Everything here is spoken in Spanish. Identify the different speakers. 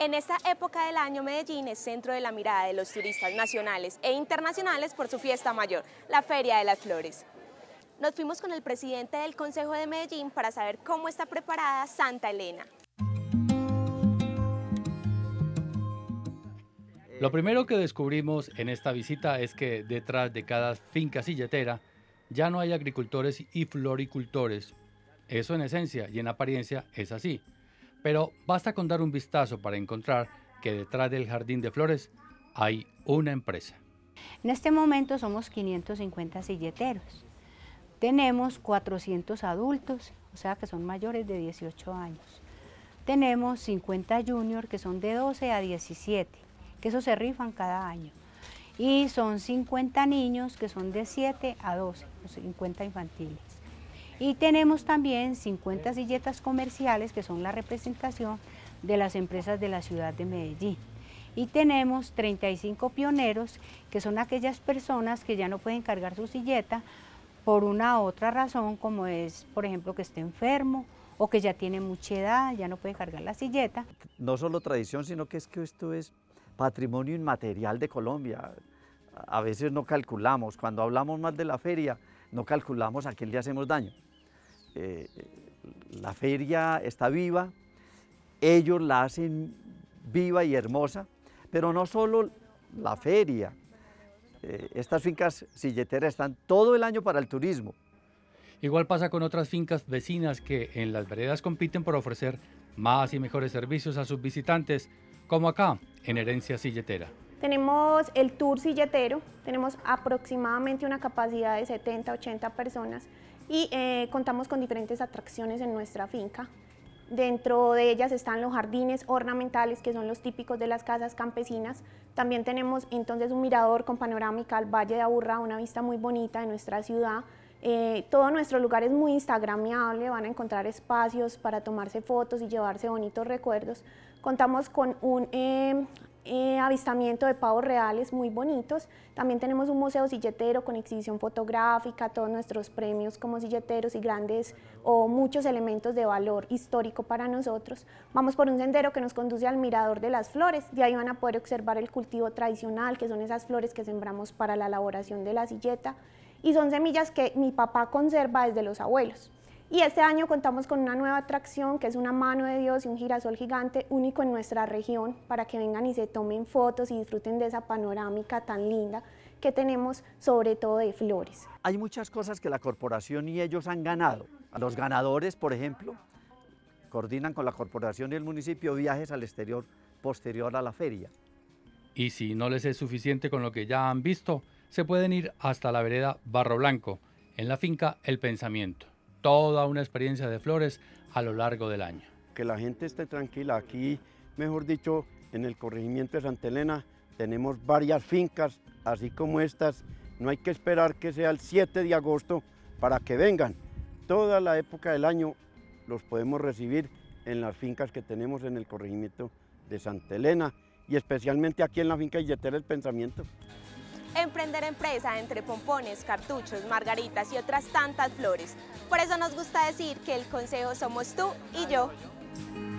Speaker 1: En esta época del año, Medellín es centro de la mirada de los turistas nacionales e internacionales por su fiesta mayor, la Feria de las Flores. Nos fuimos con el presidente del Consejo de Medellín para saber cómo está preparada Santa Elena.
Speaker 2: Lo primero que descubrimos en esta visita es que detrás de cada finca silletera ya no hay agricultores y floricultores. Eso en esencia y en apariencia es así. Pero basta con dar un vistazo para encontrar que detrás del jardín de flores hay una empresa.
Speaker 3: En este momento somos 550 silleteros. Tenemos 400 adultos, o sea que son mayores de 18 años. Tenemos 50 juniors que son de 12 a 17, que eso se rifan cada año. Y son 50 niños que son de 7 a 12, 50 infantiles. Y tenemos también 50 silletas comerciales que son la representación de las empresas de la ciudad de Medellín. Y tenemos 35 pioneros que son aquellas personas que ya no pueden cargar su silleta por una u otra razón, como es, por ejemplo, que esté enfermo o que ya tiene mucha edad, ya no puede cargar la silleta.
Speaker 4: No solo tradición, sino que esto es patrimonio inmaterial de Colombia. A veces no calculamos, cuando hablamos más de la feria, no calculamos a quién le hacemos daño. La feria está viva, ellos la hacen viva y hermosa, pero no solo la feria. Estas fincas silleteras están todo el año para el turismo.
Speaker 2: Igual pasa con otras fincas vecinas que en las veredas compiten por ofrecer más y mejores servicios a sus visitantes, como acá, en Herencia Silletera.
Speaker 5: Tenemos el tour silletero, tenemos aproximadamente una capacidad de 70-80 personas y contamos con diferentes atracciones en nuestra finca. Dentro de ellas están los jardines ornamentales, que son los típicos de las casas campesinas. También tenemos entonces un mirador con panorámica al Valle de Aburrá, una vista muy bonita de nuestra ciudad. Todo nuestro lugar es muy instagramiable, van a encontrar espacios para tomarse fotos y llevarse bonitos recuerdos. Contamos con un avistamiento de pavos reales muy bonitos. También tenemos un museo silletero con exhibición fotográfica, todos nuestros premios como silleteros y grandes o muchos elementos de valor histórico para nosotros. Vamos por un sendero que nos conduce al Mirador de las Flores. De ahí van a poder observar el cultivo tradicional, que son esas flores que sembramos para la elaboración de la silleta, y son semillas que mi papá conserva desde los abuelos. Y este año contamos con una nueva atracción que es una mano de Dios y un girasol gigante único en nuestra región para que vengan y se tomen fotos y disfruten de esa panorámica tan linda que tenemos, sobre todo de flores.
Speaker 4: Hay muchas cosas que la corporación y ellos han ganado. Los ganadores, por ejemplo, coordinan con la corporación y el municipio viajes al exterior posterior a la feria.
Speaker 2: Y si no les es suficiente con lo que ya han visto, se pueden ir hasta la vereda Barro Blanco, en la finca El Pensamiento. Toda una experiencia de flores a lo largo del año.
Speaker 6: Que la gente esté tranquila. Aquí, mejor dicho, en el corregimiento de Santa Elena tenemos varias fincas, así como estas. No hay que esperar que sea el 7 de agosto para que vengan. Toda la época del año los podemos recibir en las fincas que tenemos en el corregimiento de Santa Elena y especialmente aquí en la finca silletera El Pensamiento.
Speaker 1: Emprender empresa entre pompones, cartuchos, margaritas y otras tantas flores. Por eso nos gusta decir que el consejo somos tú y yo.